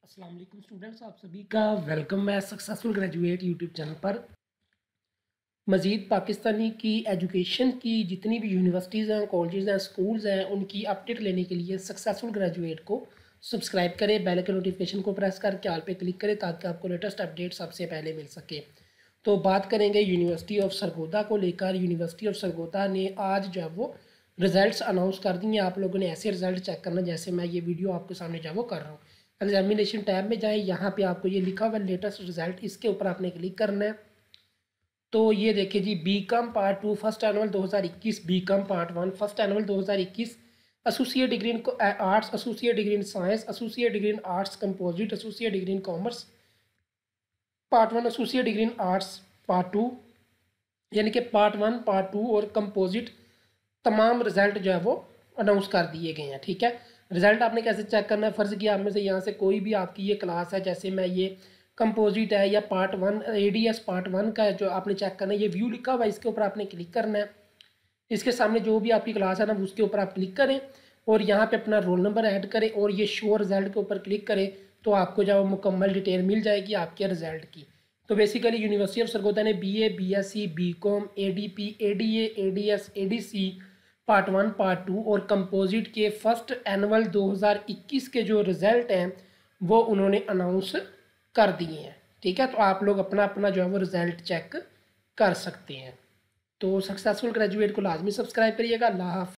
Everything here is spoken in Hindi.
अस्सलाम वालेकुम स्टूडेंट्स, आप सभी का वेलकम है सक्सेसफुल ग्रेजुएट यूट्यूब चैनल पर। मज़ीद पाकिस्तानी की एजुकेशन की जितनी भी यूनिवर्सिटीज़ हैं, कॉलेजेस हैं, स्कूल्स हैं, उनकी अपडेट लेने के लिए सक्सेसफुल ग्रेजुएट को सब्सक्राइब करें, बेल के नोटिफिकेशन को प्रेस करके ऑल पे क्लिक करें ताकि आपको लेटेस्ट अपडेट सबसे पहले मिल सके। तो बात करेंगे यूनिवर्सिटी ऑफ सरगोदा को लेकर। यूनिवर्सिटी ऑफ सरगोदा ने आज जो है वो रिज़ल्ट्स अनाउंस कर दिए। आप लोगों ने ऐसे रिज़ल्ट चेक करना जैसे मैं ये वीडियो आपके सामने जो है वो कर रहा हूँ। एग्जामिनेशन टैब में जाए, यहाँ पे आपको ये लिखा हुआ लेटेस्ट रिजल्ट, इसके ऊपर आपने क्लिक करना है। तो ये देखिए जी, BCom part 2 first annual 2021, BCom part 1 first annual 2021, associate degree in arts, associate degree in science, associate degree in arts composite, associate degree in commerce part 1, associate degree in arts part 2, यानी कि पार्ट 1, पार्ट 2 और कंपोजिट तमाम रिजल्ट जो है वो अनाउंस कर दिए गए हैं। ठीक है, रिजल्ट आपने कैसे चेक करना है, फ़र्ज़ किया आप में से यहाँ से कोई भी आपकी ये क्लास है, जैसे मैं ये कंपोजिट है या पार्ट 1 एडीएस पार्ट 1 का जो आपने चेक करना है, ये व्यू लिखा हुआ है, इसके ऊपर आपने क्लिक करना है। इसके सामने जो भी आपकी क्लास है ना, उसके ऊपर आप क्लिक करें और यहाँ पे अपना रोल नंबर ऐड करें और ये शो रिजल्ट के ऊपर क्लिक करें, तो आपको जो मुकम्मल डिटेल मिल जाएगी आपके रिजल्ट की। तो बेसिकली यूनिवर्सिटी ऑफ सरगोदा ने BA, BSc, BCom, ADP, ADA, ADS, ADC part 1, part 2 और कंपोजिट के फर्स्ट एनुअल 2021 के जो रिज़ल्ट हैं वो उन्होंने अनाउंस कर दिए हैं। ठीक है, तो आप लोग अपना अपना जो है वो रिज़ल्ट चेक कर सकते हैं। तो सक्सेसफुल ग्रेजुएट को लाजमी सब्सक्राइब करिएगा। अल्लाह हाफ़िज़।